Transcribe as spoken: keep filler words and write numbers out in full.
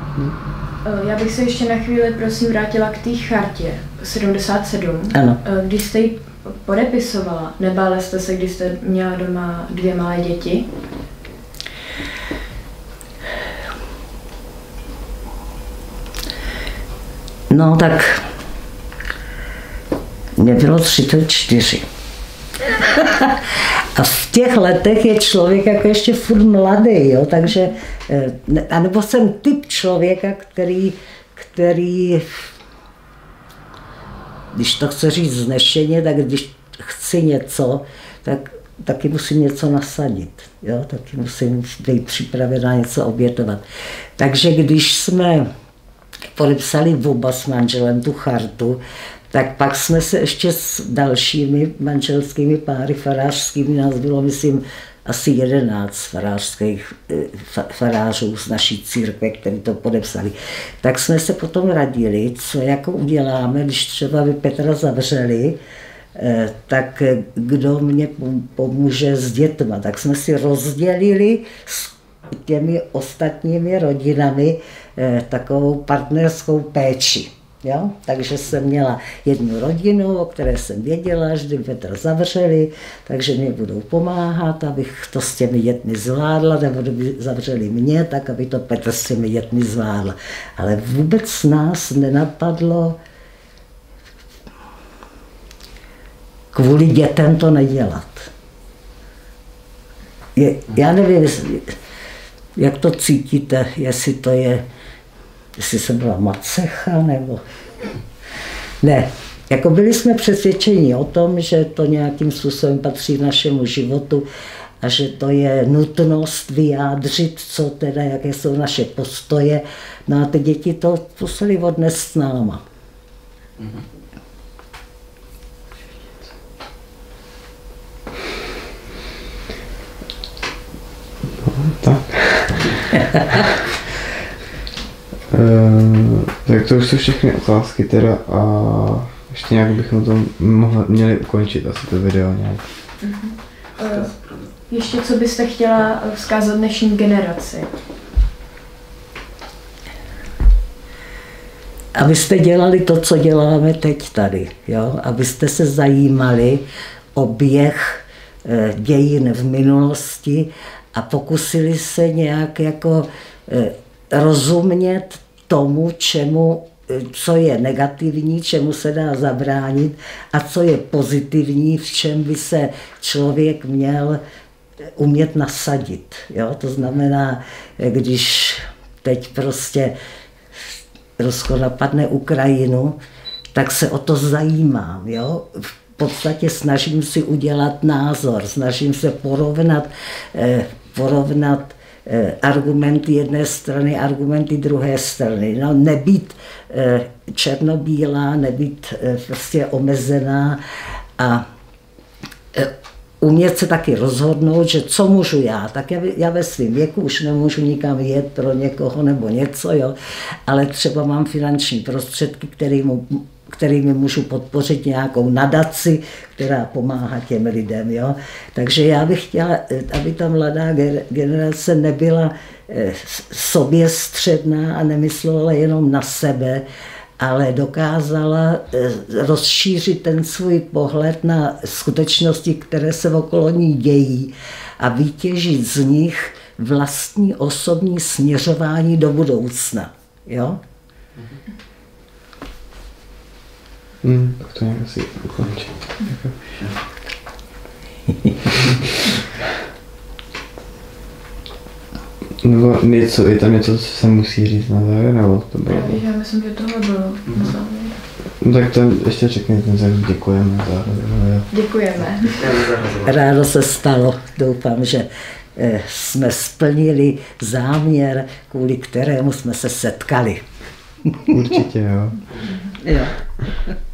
Hm. Já bych se ještě na chvíli, prosím, vrátila k té chartě sedmdesát sedm. Ano. Když jste ji podepisovala, nebála jste se, když jste měla doma dvě malé děti? No tak, mě bylo třicet čtyři. A v těch letech je člověk jako ještě furt mladý, jo, takže, anebo jsem typ člověka, který, který, když to chce říct vznešeně, tak když chci něco, tak taky musím něco nasadit, jo, taky musím být připravená něco obětovat. Takže když jsme podepsali oba s manželem tu chartu, tak pak jsme se ještě s dalšími manželskými páry farářskými, nás bylo, myslím, asi jedenáct farářských farářů z naší církve, kteří to podepsali. Tak jsme se potom radili, co jako uděláme, když třeba by Petra zavřeli, tak kdo mě pomůže s dětma. Tak jsme si rozdělili s těmi ostatními rodinami takovou partnerskou péči. Jo? Takže jsem měla jednu rodinu, o které jsem věděla, že kdyby Petra zavřeli, takže mě budou pomáhat, abych to s těmi dětmi zvládla, nebo kdyby zavřeli mě, tak aby to Petr s těmi dětmi zvládla. Ale vůbec nás nenapadlo kvůli dětem to nedělat. Je, já nevím, jak to cítíte, jestli to je, jestli jsem byla macecha, nebo... Ne, jako byli jsme přesvědčeni o tom, že to nějakým způsobem patří našemu životu a že to je nutnost vyjádřit, co teda, jaké jsou naše postoje. No a ty děti to museli odnést s náma. Mm-hmm. Tak. Uh, tak to už jsou všechny otázky teda a ještě nějak bychom to mohli, měli ukončit asi to video nějak. Uh-huh. Uh, ještě co byste chtěla vzkázat dnešní generaci? Abyste dělali to, co děláme teď tady, jo? Abyste se zajímali o běh eh, dějin v minulosti a pokusili se nějak jako eh, rozumět tomu, čemu, co je negativní, čemu se dá zabránit a co je pozitivní, v čem by se člověk měl umět nasadit. Jo? To znamená, když teď prostě Rusko napadne Ukrajinu, tak se o to zajímám. Jo? V podstatě snažím si udělat názor, snažím se porovnat, eh, porovnat argumenty jedné strany, argumenty druhé strany. No, nebýt eh, černobílá, nebýt eh, prostě omezená a eh, umět se taky rozhodnout, že co můžu já, tak já, já ve svém věku už nemůžu nikam jet pro někoho nebo něco, jo, ale třeba mám finanční prostředky, kterým kterými můžu podpořit nějakou nadaci, která pomáhá těm lidem. Jo? Takže já bych chtěla, aby ta mladá generace nebyla soběstředná a nemyslela jenom na sebe, ale dokázala rozšířit ten svůj pohled na skutečnosti, které se okolo ní dějí a vytěžit z nich vlastní osobní směřování do budoucna. Jo? Hmm, tak to nějak asi ukončit. Nebo něco, je tam něco, co se musí říct na závěr, nebo to bylo? Já myslím, že tohle bylo na závěr. No tak to ještě řekněte ten závěr, děkujeme za závěr. Děkujeme. Ráno se stalo, doufám, že jsme splnili záměr, kvůli kterému jsme se setkali. Určitě, jo. Jo.